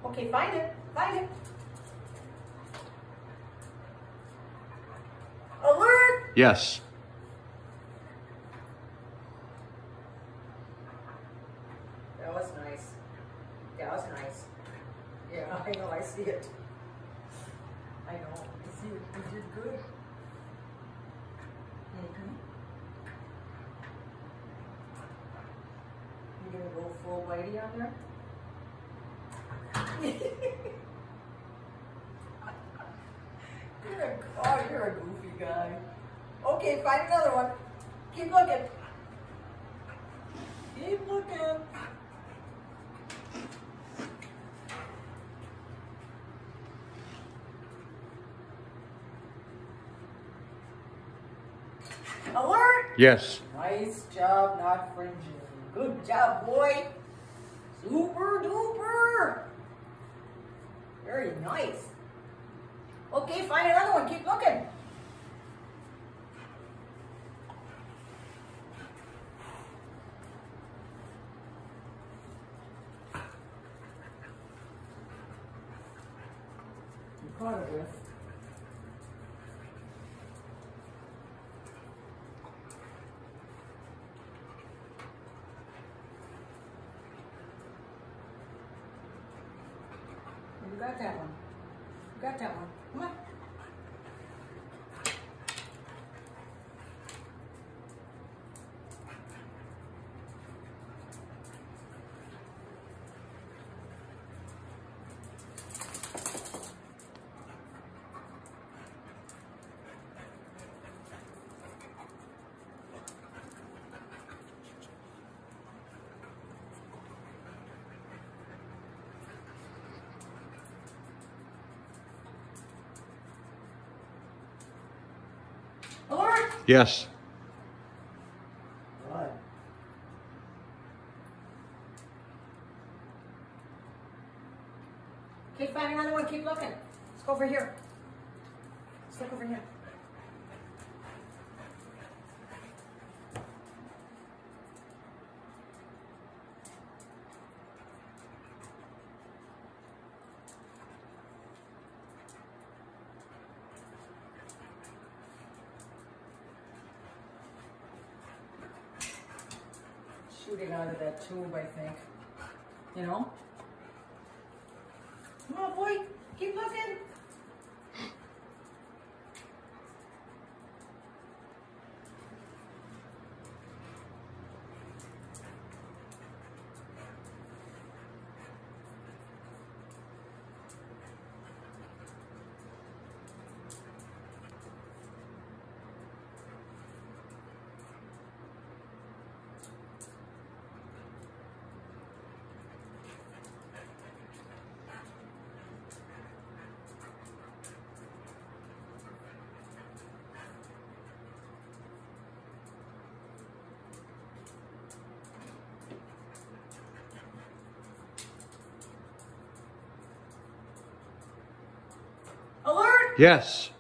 Okay, find it. Find it. Alert! Yes. That was nice. That was nice. Yeah, I know, I see it. I know, I see it. You did good. You gonna go full whitey on there? You're a goofy guy. Okay, find another one. Keep looking. Keep looking. Alert! Yes. Nice job not fringing. Good job, boy. Super duper. Very nice. Okay, find another one. Keep looking. You caught it with. You got that one. You got that one. Come on. Alert! Yes. Good. Okay, find another one. Keep looking. Let's go over here. Let's look over here. Shooting out of that tube, I think. You know? Come on, boy. Keep looking. Alert! Yes.